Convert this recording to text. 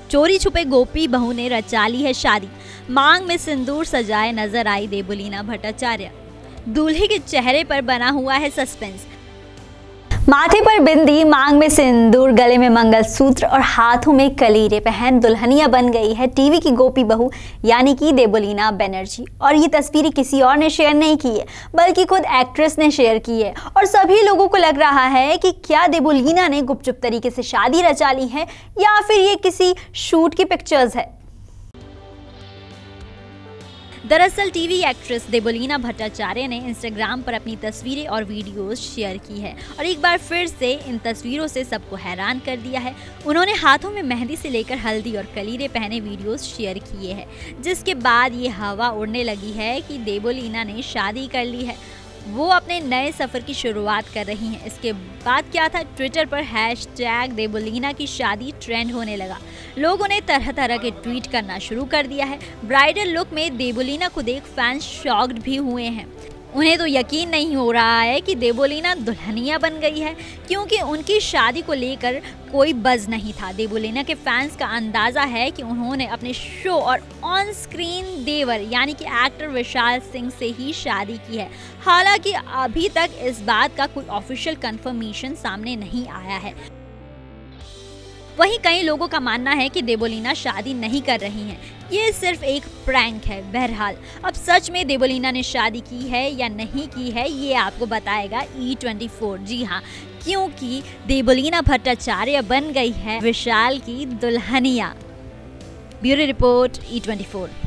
चोरी छुपे गोपी बहू ने रचा ली है शादी, मांग में सिंदूर सजाए नजर आई देवलीना भट्टाचार्य। दूल्हे के चेहरे पर बना हुआ है सस्पेंस। माथे पर बिंदी, मांग में सिंदूर, गले में मंगलसूत्र और हाथों में कलीरे पहन दुल्हनिया बन गई है टीवी की गोपी बहू यानी कि देवलीना बनर्जी। और ये तस्वीरें किसी और ने शेयर नहीं की है बल्कि खुद एक्ट्रेस ने शेयर की है। और सभी लोगों को लग रहा है कि क्या देवलीना ने गुपचुप तरीके से शादी रचा ली है या फिर ये किसी शूट की पिक्चर्स है। दरअसल टीवी एक्ट्रेस देवलीना भट्टाचार्य ने इंस्टाग्राम पर अपनी तस्वीरें और वीडियोस शेयर की है और एक बार फिर से इन तस्वीरों से सबको हैरान कर दिया है। उन्होंने हाथों में मेहंदी से लेकर हल्दी और कलीरे पहने वीडियोस शेयर किए हैं, जिसके बाद ये हवा उड़ने लगी है कि देवलीना ने शादी कर ली है, वो अपने नए सफ़र की शुरुआत कर रही हैं। इसके बाद क्या था, ट्विटर पर हैशटैग देवलीना की शादी ट्रेंड होने लगा। लोगों ने तरह तरह के ट्वीट करना शुरू कर दिया है। ब्राइडल लुक में देवलीना को देख फैंस शॉक्ड भी हुए हैं। उन्हें तो यकीन नहीं हो रहा है कि देवलीना दुल्हनिया बन गई है, क्योंकि उनकी शादी को लेकर कोई बज़ नहीं था। देवलीना के फैंस का अंदाज़ा है कि उन्होंने अपने शो और ऑन स्क्रीन देवर यानी कि एक्टर विशाल सिंह से ही शादी की है। हालांकि अभी तक इस बात का कोई ऑफिशियल कंफर्मेशन सामने नहीं आया है। वहीं कई लोगों का मानना है कि देवलीना शादी नहीं कर रही हैं, ये सिर्फ एक प्रैंक है। बहरहाल अब सच में देवलीना ने शादी की है या नहीं की है ये आपको बताएगा E24। जी हाँ, क्योंकि देवलीना भट्टाचार्य बन गई है विशाल की दुल्हनिया। Bureau report E24।